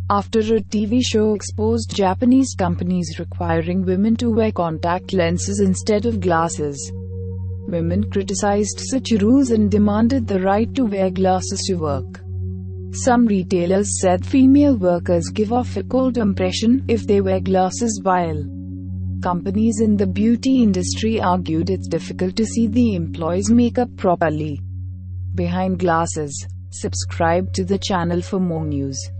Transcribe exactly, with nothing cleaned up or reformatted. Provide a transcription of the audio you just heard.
after a T V show exposed Japanese companies requiring women to wear contact lenses instead of glasses. Women criticized such rules and demanded the right to wear glasses to work. Some retailers said female workers give off a cold impression if they wear glasses, while companies in the beauty industry argued it's difficult to see the employees' makeup properly behind glasses. Subscribe to the channel for more news.